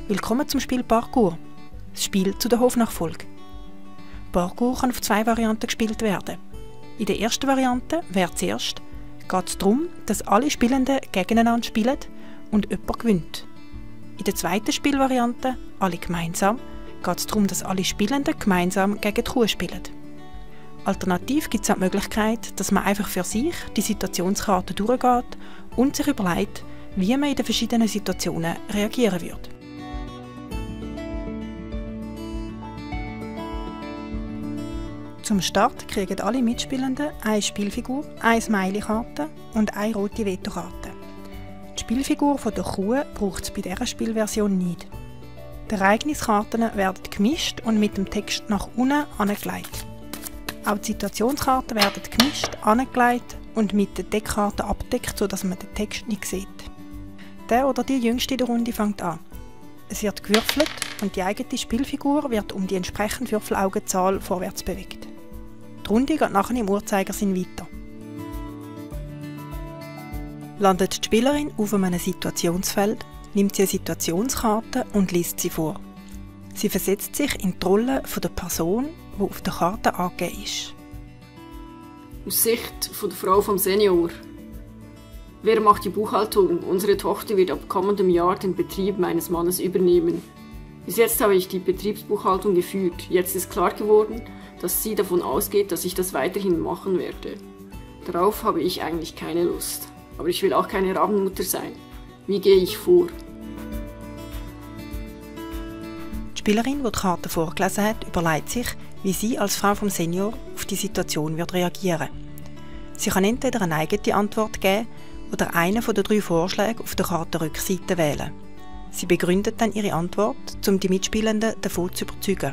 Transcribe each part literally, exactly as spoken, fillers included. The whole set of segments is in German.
Willkommen zum Spiel Parkour, das Spiel zu der Hofnachfolge. Parkour kann auf zwei Varianten gespielt werden. In der ersten Variante, wer zuerst, geht es darum, dass alle Spielenden gegeneinander spielen und jemand gewinnt. In der zweiten Spielvariante, alle gemeinsam, geht es darum, dass alle Spielenden gemeinsam gegen die Kuh spielen. Alternativ gibt es auch die Möglichkeit, dass man einfach für sich die Situationskarte durchgeht und sich überlegt, wie man in den verschiedenen Situationen reagieren würde. Zum Start kriegen alle Mitspielenden eine Spielfigur, eine Smiley-Karte und eine rote Veto-Karte. Die Spielfigur der Kuh braucht es bei dieser Spielversion nicht. Die Ereigniskarten werden gemischt und mit dem Text nach unten angelegt. Auch die Situationskarten werden gemischt, angelegt und mit den Deckkarten abdeckt, sodass man den Text nicht sieht. Der oder die Jüngste in der Runde fängt an. Es wird gewürfelt und die eigene Spielfigur wird um die entsprechende Würfelaugenzahl vorwärts bewegt. Die Runde geht nachher im Uhrzeigersinn weiter. Landet die Spielerin auf einem Situationsfeld, nimmt sie eine Situationskarte und liest sie vor. Sie versetzt sich in die Rolle der Person, die auf der Karte angegeben ist. Aus Sicht der Frau vom Senior. Wer macht die Buchhaltung? Unsere Tochter wird ab kommendem Jahr den Betrieb meines Mannes übernehmen. Bis jetzt habe ich die Betriebsbuchhaltung geführt. Jetzt ist klar geworden, dass sie davon ausgeht, dass ich das weiterhin machen werde. Darauf habe ich eigentlich keine Lust. Aber ich will auch keine Rabenmutter sein. Wie gehe ich vor? Die Spielerin, die die Karte vorgelesen hat, überlegt sich, wie sie als Frau vom Senior auf die Situation wird reagieren. Sie kann entweder eine eigene Antwort geben oder einen von den drei Vorschlägen auf der Kartenrückseite wählen. Sie begründet dann ihre Antwort, um die Mitspielenden davon zu überzeugen.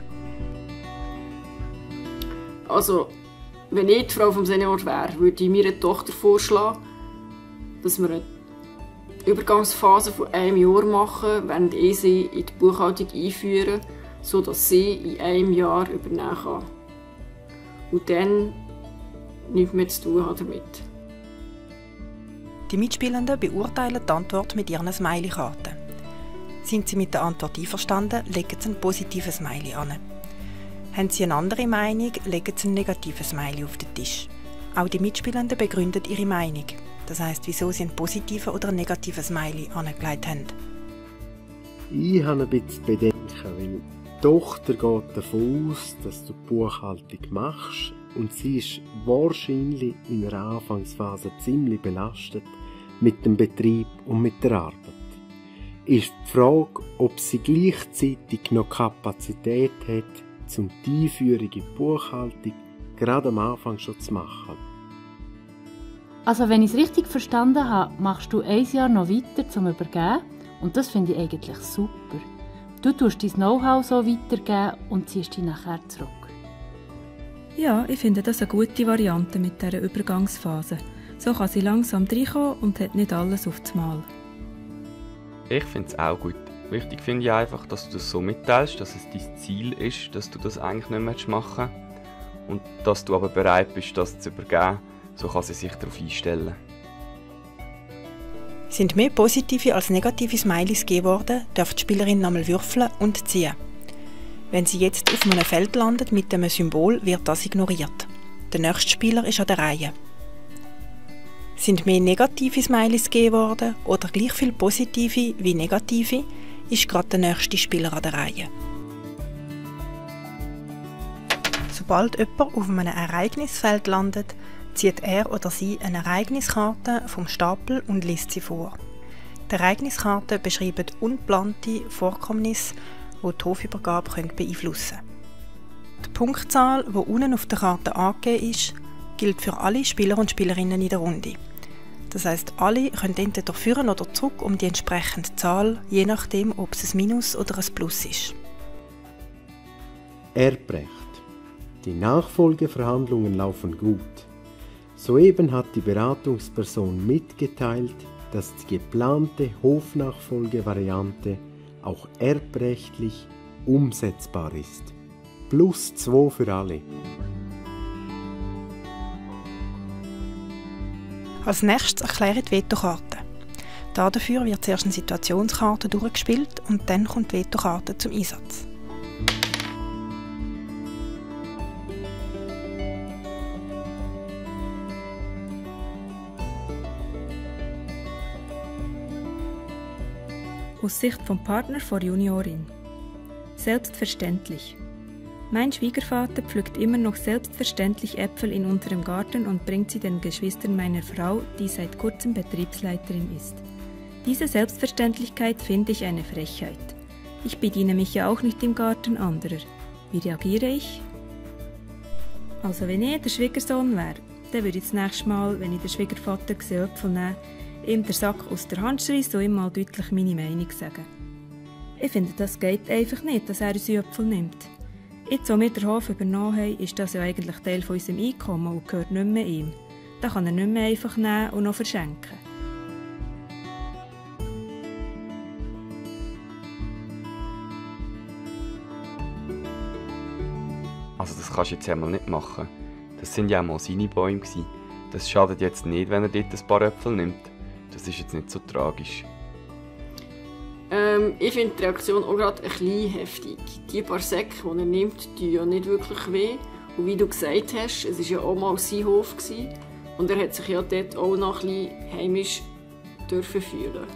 Also, wenn ich die Frau vom Senior wäre, würde ich meiner Tochter vorschlagen, dass wir eine Übergangsphase von einem Jahr machen, während ich sie in die Buchhaltung einführen, sodass sie in einem Jahr übernehmen kann. Und dann nichts mehr zu tun hat damit. Die Mitspielenden beurteilen die Antwort mit ihren Smiley-Karten. Sind sie mit der Antwort einverstanden, legen sie einen positiven Smiley an. Haben sie eine andere Meinung, legen sie einen negativen Smiley auf den Tisch. Auch die Mitspielenden begründen ihre Meinung. Das heisst, wieso sie einen positiven oder einen negativen Smiley angelegt haben. Ich habe ein bisschen Bedenken, weil die Tochter geht davon aus, dass du die Buchhaltung machst und sie ist wahrscheinlich in der Anfangsphase ziemlich belastet mit dem Betrieb und mit der Arbeit. Ist die Frage, ob sie gleichzeitig noch Kapazität hat, um die Einführung in die Buchhaltung gerade am Anfang schon zu machen. Also wenn ich es richtig verstanden habe, machst du ein Jahr noch weiter zum Übergeben und das finde ich eigentlich super. Du tust dein Know-how so weitergeben und ziehst dich nachher zurück. Ja, ich finde das eine gute Variante mit dieser Übergangsphase. So kann sie langsam reinkommen und hat nicht alles auf das Mal. Ich finde es auch gut. Wichtig finde ich einfach, dass du das so mitteilst, dass es dein Ziel ist, dass du das eigentlich nicht mehr machen willst und dass du aber bereit bist, das zu übergeben. So kann sie sich darauf einstellen. Sind mehr positive als negative Smileys gegeben worden, darf die Spielerin nochmal würfeln und ziehen. Wenn sie jetzt auf einem Feld landet mit einem Symbol, wird das ignoriert. Der nächste Spieler ist an der Reihe. Sind mehr negative Smileys gegeben worden oder gleich viel positive wie negative, ist gerade der nächste Spieler an der Reihe. Sobald jemand auf einem Ereignisfeld landet, zieht er oder sie eine Ereigniskarte vom Stapel und liest sie vor. Die Ereigniskarten beschreiben ungeplante Vorkommnisse, die die Hofübergabe beeinflussen können. Die Punktzahl, die unten auf der Karte angegeben ist, gilt für alle Spieler und Spielerinnen in der Runde. Das heisst, alle können entweder führen oder zurück um die entsprechende Zahl, je nachdem, ob es ein Minus oder ein Plus ist. Erbrecht. Die Nachfolgeverhandlungen laufen gut. Soeben hat die Beratungsperson mitgeteilt, dass die geplante Hofnachfolgevariante auch erbrechtlich umsetzbar ist. Plus zwei für alle. Als nächstes erkläre die Vetokarte. Dafür wird zuerst eine Situationskarte durchgespielt und dann kommt die Vetokarte zum Einsatz. Aus Sicht vom Partner vor Juniorin. Selbstverständlich. Mein Schwiegervater pflückt immer noch selbstverständlich Äpfel in unserem Garten und bringt sie den Geschwistern meiner Frau, die seit kurzem Betriebsleiterin ist. Diese Selbstverständlichkeit finde ich eine Frechheit. Ich bediene mich ja auch nicht im Garten anderer. Wie reagiere ich? Also wenn ich der Schwiegersohn wäre, dann würde ich das nächste Mal, wenn ich den Schwiegervater sehe, Äpfel nehmen, ihm den Sack aus der Hand schreissen und ihm mal deutlich meine Meinung sagen. Ich finde, das geht einfach nicht, dass er unsere Äpfel nimmt. Jetzt, wo wir den Hof übernommen haben, ist das ja eigentlich Teil von unserem Einkommen und gehört nicht mehr ihm. Da kann er nicht mehr einfach nehmen und noch verschenken. Also das kannst du jetzt einmal nicht machen. Das sind ja auch mal seine Bäume gewesen. Das schadet jetzt nicht, wenn er dort ein paar Äpfel nimmt. Das ist jetzt nicht so tragisch. Ähm, ich finde die Reaktion auch gerade ein bisschen heftig. Die paar Säcke, die er nimmt, tun ja nicht wirklich weh. Und wie du gesagt hast, es war ja auch mal sein Hof gewesen. Und er hat sich ja dort auch noch ein bisschen heimisch dürfen fühlen.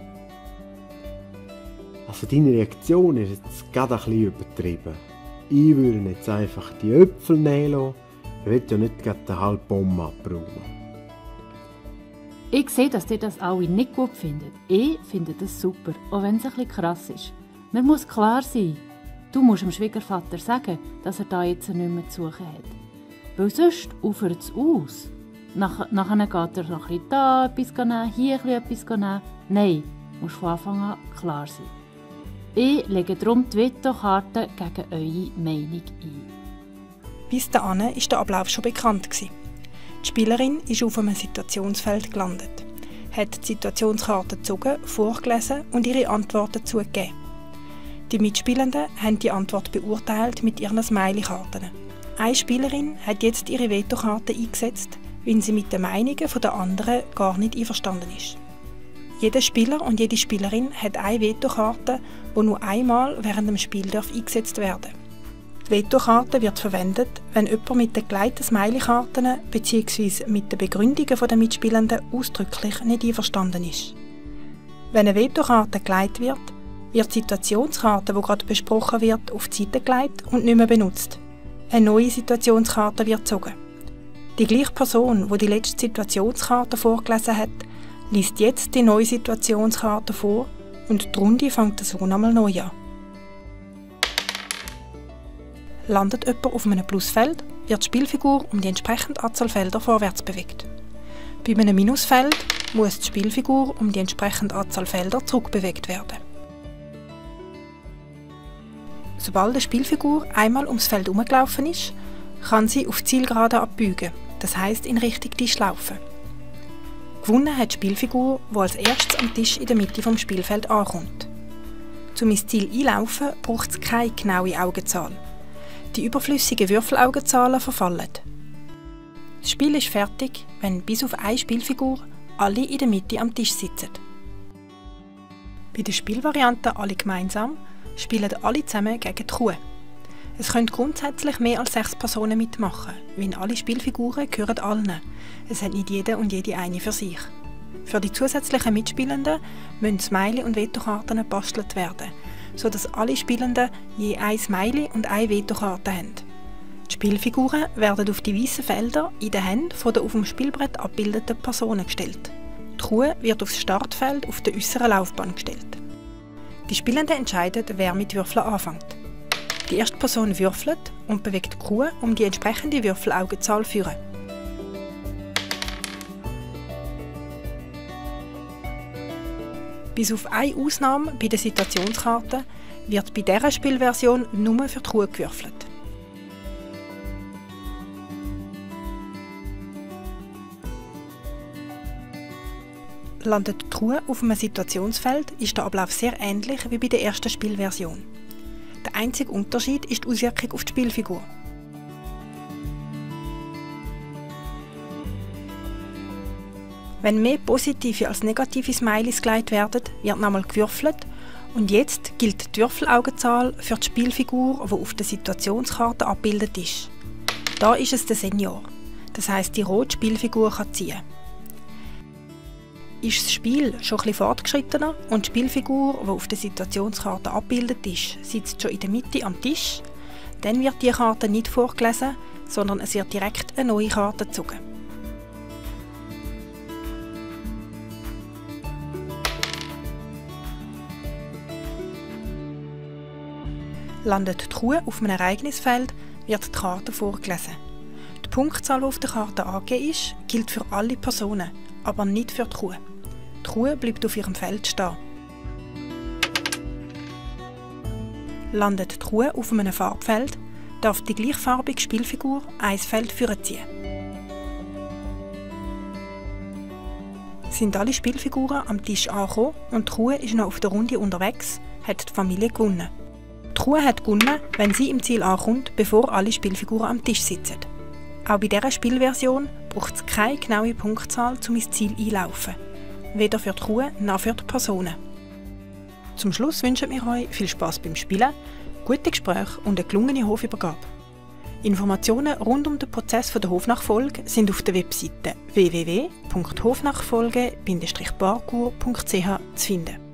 Also deine Reaktion ist jetzt gerade ein bisschen übertrieben. Ich würde jetzt einfach die Äpfel nehmen lassen. Ich will ja nicht gerade den halben Baum abräumen. Ich sehe, dass ihr das alle nicht gut findet. Ich finde das super, auch wenn es ein bisschen krass ist. Mir muss klar sein, du musst dem Schwiegervater sagen, dass er da jetzt nicht mehr zu suchen hat. Weil sonst ufert es aus. Nach, nachher geht er noch ein bisschen da etwas nehmen, hier etwas nehmen. Nein, musst von Anfang an klar sein. Ich lege darum die Vetokarte gegen eure Meinung ein. Bis dahin war der Ablauf schon bekannt. Die Spielerin ist auf einem Situationsfeld gelandet, hat die Situationskarte gezogen, vorgelesen und ihre Antwort dazu gegeben. Die Mitspielenden haben die Antwort beurteilt mit ihren Smiley-Karten. Eine Spielerin hat jetzt ihre Vetokarte eingesetzt, weil sie mit den Meinungen der anderen gar nicht einverstanden ist. Jeder Spieler und jede Spielerin hat eine Vetokarte, die nur einmal während dem Spiel eingesetzt werden darf. Die Vetokarte wird verwendet, wenn jemand mit den geleiteten Smiley-Karten bzw. mit den Begründungen der Mitspielenden ausdrücklich nicht einverstanden ist. Wenn eine Vetokarte geleitet wird, wird die Situationskarte, die gerade besprochen wird, auf die Seite gelegt und nicht mehr benutzt. Eine neue Situationskarte wird gezogen. Die gleiche Person, die die letzte Situationskarte vorgelesen hat, liest jetzt die neue Situationskarte vor und die Runde fängt so nochmal neu an. Landet jemand auf einem Plusfeld, wird die Spielfigur um die entsprechende Anzahl Felder vorwärts bewegt. Bei einem Minusfeld muss die Spielfigur um die entsprechende Anzahl Felder zurückbewegt werden. Sobald die Spielfigur einmal ums Feld herumgelaufen ist, kann sie auf die Zielgerade abbiegen, das heisst in Richtung Tisch laufen. Gewonnen hat die Spielfigur, die als erstes am Tisch in der Mitte des Spielfelds ankommt. Um ins Ziel einlaufen, braucht es keine genaue Augenzahl. Die überflüssigen Würfelaugenzahlen verfallen. Das Spiel ist fertig, wenn bis auf eine Spielfigur alle in der Mitte am Tisch sitzen. Bei der Spielvariante «Alle gemeinsam» spielen alle zusammen gegen die Kuh. Es können grundsätzlich mehr als sechs Personen mitmachen, weil alle Spielfiguren gehören allen. Es hat nicht jeder und jede eine für sich. Für die zusätzlichen Mitspielenden müssen Smiley und Vetokarten gebastelt werden, sodass alle Spielenden je ein Smiley und eine Vetokarte haben. Die Spielfiguren werden auf die weißen Felder in den Händen der auf dem Spielbrett abbildeten Personen gestellt. Die Kuh wird aufs Startfeld auf der äußeren Laufbahn gestellt. Die Spielenden entscheiden, wer mit Würfeln anfängt. Die erste Person würfelt und bewegt die Kuh um die entsprechende Würfelaugenzahl zu führen. Bis auf eine Ausnahme bei der Situationskarte wird bei dieser Spielversion nur für die Kuh gewürfelt. Landet die Kuh auf einem Situationsfeld, ist der Ablauf sehr ähnlich wie bei der ersten Spielversion. Der einzige Unterschied ist die Auswirkung auf die Spielfigur. Wenn mehr positive als negative Smileys gelegt werden, wird nochmal gewürfelt und jetzt gilt die Würfelaugenzahl für die Spielfigur, die auf der Situationskarte abgebildet ist. Da ist es der Senior, das heisst, die rote Spielfigur kann ziehen. Ist das Spiel schon etwas fortgeschrittener und die Spielfigur, die auf der Situationskarte abgebildet ist, sitzt schon in der Mitte am Tisch, dann wird die Karte nicht vorgelesen, sondern es wird direkt eine neue Karte gezogen. Landet die Truhe auf einem Ereignisfeld, wird die Karte vorgelesen. Die Punktzahl, die auf der Karte angegeben ist, gilt für alle Personen, aber nicht für die Truhe. Die Truhe bleibt auf ihrem Feld stehen. Landet die Truhe auf einem Farbfeld, darf die gleichfarbige Spielfigur ein Feld vorziehen. Sind alle Spielfiguren am Tisch angekommen und die Truhe ist noch auf der Runde unterwegs, hat die Familie gewonnen. Die Truhe hat gewonnen, wenn sie im Ziel ankommt, bevor alle Spielfiguren am Tisch sitzen. Auch bei dieser Spielversion braucht es keine genaue Punktzahl, um ins Ziel einzulaufen. Weder für die Truhe noch für die Personen. Zum Schluss wünschen wir euch viel Spass beim Spielen, gute Gespräche und eine gelungene Hofübergabe. Informationen rund um den Prozess der Hofnachfolge sind auf der Webseite w w w punkt hofnachfolge Bindestrich parkour punkt c h zu finden.